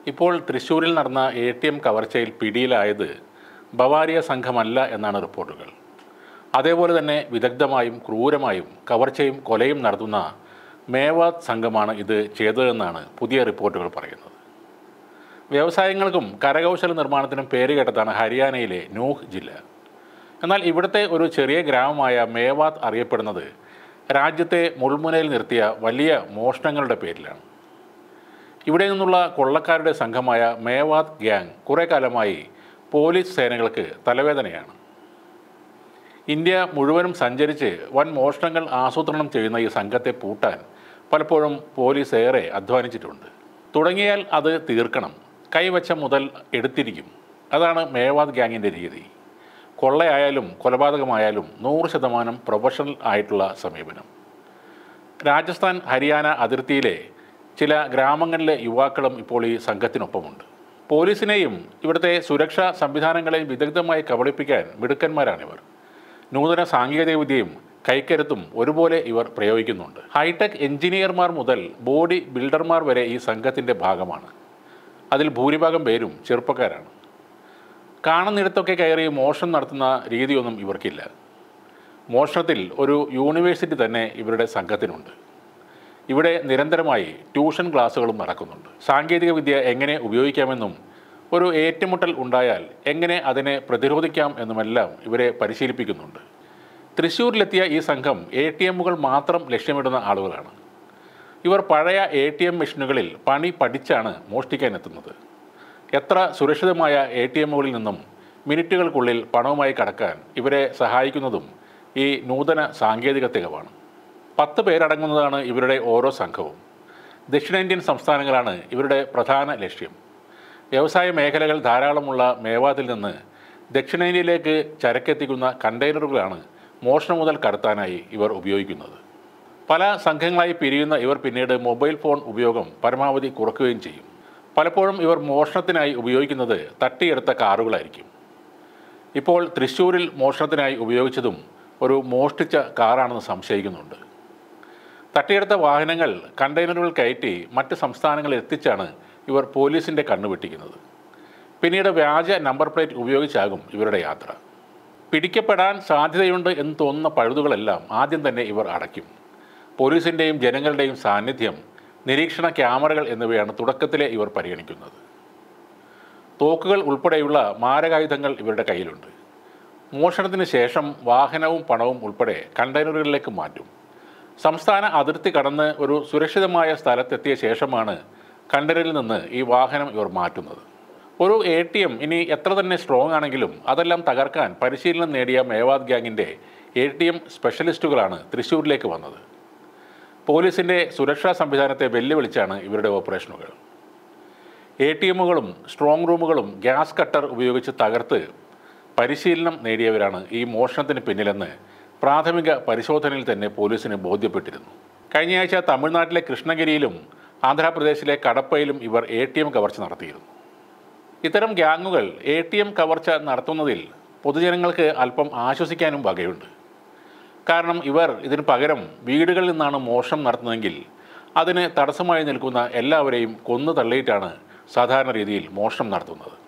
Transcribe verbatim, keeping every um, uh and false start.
ഇപ്പോൾ തൃശ്ശൂരിൽ നടന്ന എ ടി എം കവർച്ചയിൽ പിടിയിലായത് ബവാരിയ സംഘമല്ല എന്നാണ് റിപ്പോർട്ടുകൾ. അതേപോലെ തന്നെ വിദഗ്ധമായും ക്രൂരമായും കവർച്ചയും കൊലയും നടത്തുന്ന മേവാത് സംഘമാണ് ഇത് ചെയ്തതെന്നാണ് പുതിയ റിപ്പോർട്ടുകൾ പറയുന്നത്. വ്യവസായങ്ങൾക്കും കരകൗശല നിർമ്മാണത്തിനും പേരുകേട്ടതാണ് ഹരിയാനയിലെ നൂഹ് ജില്ല. എന്നാൽ ഇവിടുത്തെ ഒരു ചെറിയ ഗ്രാമമായ മേവാത് അറിയപ്പെടുന്നത് രാജ്യത്തെ മുൾമുനയിൽ നിർത്തിയ വലിയ മോഷണങ്ങളുടെ പേരിലാണ്. ഇവിടെ നിന്നുള്ള കൊള്ളക്കാരുടെ സംഘമായ മേവാത് ഗ്യാങ് കുറേ കാലമായി പോലീസ് സേനകൾക്ക് തലവേദനയാണ്. ഇന്ത്യ മുഴുവനും സഞ്ചരിച്ച് വൻ മോഷണങ്ങൾ ആസൂത്രണം ചെയ്യുന്ന ഈ സംഘത്തെ പൂട്ടാൻ പലപ്പോഴും പോലീസ് ഏറെ അധ്വാനിച്ചിട്ടുണ്ട്. തുടങ്ങിയാൽ അത് തീർക്കണം, കൈവച്ച മുതൽ എടുത്തിരിക്കും. അതാണ് മേവാത് ഗ്യാങ്ങിൻ്റെ രീതി. കൊള്ളയായാലും കൊലപാതകമായാലും നൂറ് ശതമാനം പ്രൊഫഷണൽ ആയിട്ടുള്ള സമീപനം. രാജസ്ഥാൻ ഹരിയാന അതിർത്തിയിലെ ചില ഗ്രാമങ്ങളിലെ യുവാക്കളും ഇപ്പോൾ ഈ സംഘത്തിനൊപ്പമുണ്ട്. പോലീസിനെയും ഇവിടുത്തെ സുരക്ഷാ സംവിധാനങ്ങളെയും വിദഗ്ധമായി കബളിപ്പിക്കാൻ മിടുക്കന്മാരാണിവർ. നൂതന സാങ്കേതികവിദ്യയും കൈക്കരുത്തും ഒരുപോലെ ഇവർ പ്രയോഗിക്കുന്നുണ്ട്. ഹൈടെക് എഞ്ചിനീയർമാർ മുതൽ ബോഡി ബിൽഡർമാർ വരെ ഈ സംഘത്തിൻ്റെ ഭാഗമാണ്. അതിൽ ഭൂരിഭാഗം പേരും ചെറുപ്പക്കാരാണ്. കാണുന്നിടത്തൊക്കെ കയറി മോഷണം നടത്തുന്ന രീതിയൊന്നും ഇവർക്കില്ല. മോഷണത്തിൽ ഒരു യൂണിവേഴ്സിറ്റി തന്നെ ഇവരുടെ സംഘത്തിനുണ്ട്. ഇവിടെ നിരന്തരമായി ട്യൂഷൻ ക്ലാസ്സുകളും നടക്കുന്നുണ്ട്. സാങ്കേതികവിദ്യ എങ്ങനെ ഉപയോഗിക്കാമെന്നും ഒരു ഏറ്റുമുട്ടൽ ഉണ്ടായാൽ എങ്ങനെ അതിനെ പ്രതിരോധിക്കാം എന്നുമെല്ലാം ഇവരെ പരിശീലിപ്പിക്കുന്നുണ്ട്. തൃശ്ശൂരിലെത്തിയ ഈ സംഘം എ ടി എമ്മുകൾ മാത്രം ലക്ഷ്യമിടുന്ന ആളുകളാണ്. ഇവർ പഴയ എ ടി എം മെഷീനുകളിൽ പണി പഠിച്ചാണ് മോഷ്ടിക്കാനെത്തുന്നത്. എത്ര സുരക്ഷിതമായ എ ടി എമ്മുകളിൽ നിന്നും മിനിറ്റുകൾക്കുള്ളിൽ പണവുമായി കടക്കാൻ ഇവരെ സഹായിക്കുന്നതും ഈ നൂതന സാങ്കേതിക തികവാണ്. പത്ത് പേരടങ്ങുന്നതാണ് ഇവരുടെ ഓരോ സംഘവും. ദക്ഷിണേന്ത്യൻ സംസ്ഥാനങ്ങളാണ് ഇവരുടെ പ്രധാന ലക്ഷ്യം. വ്യവസായ മേഖലകൾ ധാരാളമുള്ള മേവാത്തിൽ നിന്ന് ദക്ഷിണേന്ത്യയിലേക്ക് ചരക്കെത്തിക്കുന്ന കണ്ടെയ്നറുകളാണ് മോഷണം മുതൽ കടത്താനായി ഇവർ ഉപയോഗിക്കുന്നത്. പല സംഘങ്ങളായി പിരിയുന്ന ഇവർ പിന്നീട് മൊബൈൽ ഫോൺ ഉപയോഗം പരമാവധി കുറയ്ക്കുകയും ചെയ്യും. പലപ്പോഴും ഇവർ മോഷണത്തിനായി ഉപയോഗിക്കുന്നത് തട്ടിയെടുത്ത കാറുകളായിരിക്കും. ഇപ്പോൾ തൃശ്ശൂരിൽ മോഷണത്തിനായി ഉപയോഗിച്ചതും ഒരു മോഷ്ടിച്ച കാറാണെന്ന് സംശയിക്കുന്നുണ്ട്. തട്ടിയെടുത്ത വാഹനങ്ങൾ കണ്ടെയ്നറുകൾ കയറ്റി മറ്റ് സംസ്ഥാനങ്ങളിൽ എത്തിച്ചാണ് ഇവർ പോലീസിൻ്റെ കണ്ണു വെട്ടിക്കുന്നത്. പിന്നീട് വ്യാജ നമ്പർ പ്ലേറ്റ് ഉപയോഗിച്ചാകും ഇവരുടെ യാത്ര. പിടിക്കപ്പെടാൻ സാധ്യതയുണ്ട് എന്ന് തോന്നുന്ന പഴുതുകളെല്ലാം ആദ്യം തന്നെ ഇവർ അടയ്ക്കും. പോലീസിൻ്റെയും ജനങ്ങളുടെയും സാന്നിധ്യം, നിരീക്ഷണ ക്യാമറകൾ എന്നിവയാണ് തുടക്കത്തിലെ ഇവർ പരിഗണിക്കുന്നത്. തോക്കുകൾ ഉൾപ്പെടെയുള്ള മാരകായുധങ്ങൾ ഇവരുടെ കയ്യിലുണ്ട്. മോഷണത്തിന് ശേഷം വാഹനവും പണവും ഉൾപ്പെടെ കണ്ടെയ്നറുകളിലേക്ക് മാറ്റും. സംസ്ഥാന അതിർത്തി കടന്ന് ഒരു സുരക്ഷിതമായ സ്ഥലത്തെത്തിയ ശേഷമാണ് കണ്ടെയ്നറിൽ നിന്ന് ഈ വാഹനം ഇവർ മാറ്റുന്നത്. ഒരു എ ടി എം ഇനി എത്ര തന്നെ സ്ട്രോങ് ആണെങ്കിലും അതെല്ലാം തകർക്കാൻ പരിശീലനം നേടിയ മേവാത് ഗ്യാങ്ങിൻ്റെ എ ടി എം സ്പെഷ്യലിസ്റ്റുകളാണ് തൃശ്ശൂരിലേക്ക് വന്നത്. പോലീസിൻ്റെ സുരക്ഷാ സംവിധാനത്തെ വെല്ലുവിളിച്ചാണ് ഇവരുടെ ഓപ്പറേഷനുകൾ. എ ടി എമ്മുകളും സ്ട്രോങ് റൂമുകളും ഗ്യാസ് കട്ടർ ഉപയോഗിച്ച് തകർത്ത് പരിശീലനം നേടിയവരാണ് ഈ മോഷണത്തിന് പിന്നിലെന്ന് പ്രാഥമിക പരിശോധനയിൽ തന്നെ പോലീസിന് ബോധ്യപ്പെട്ടിരുന്നു. കഴിഞ്ഞയാഴ്ച തമിഴ്നാട്ടിലെ കൃഷ്ണഗിരിയിലും ആന്ധ്രാപ്രദേശിലെ കടപ്പയിലും ഇവർ എ ടി എം കവർച്ച നടത്തിയിരുന്നു. ഇത്തരം ഗ്യാങ്ങുകൾ എ ടി എം കവർച്ച നടത്തുന്നതിൽ പൊതുജനങ്ങൾക്ക് അല്പം ആശ്വസിക്കാനും വകയുണ്ട്. കാരണം ഇവർ ഇതിന് പകരം വീടുകളിൽ നിന്നാണ് മോഷണം നടത്തുന്നതെങ്കിൽ അതിന് തടസ്സമായി നിൽക്കുന്ന എല്ലാവരെയും കൊന്നു തള്ളിയിട്ടാണ് സാധാരണ രീതിയിൽ മോഷണം നടത്തുന്നത്.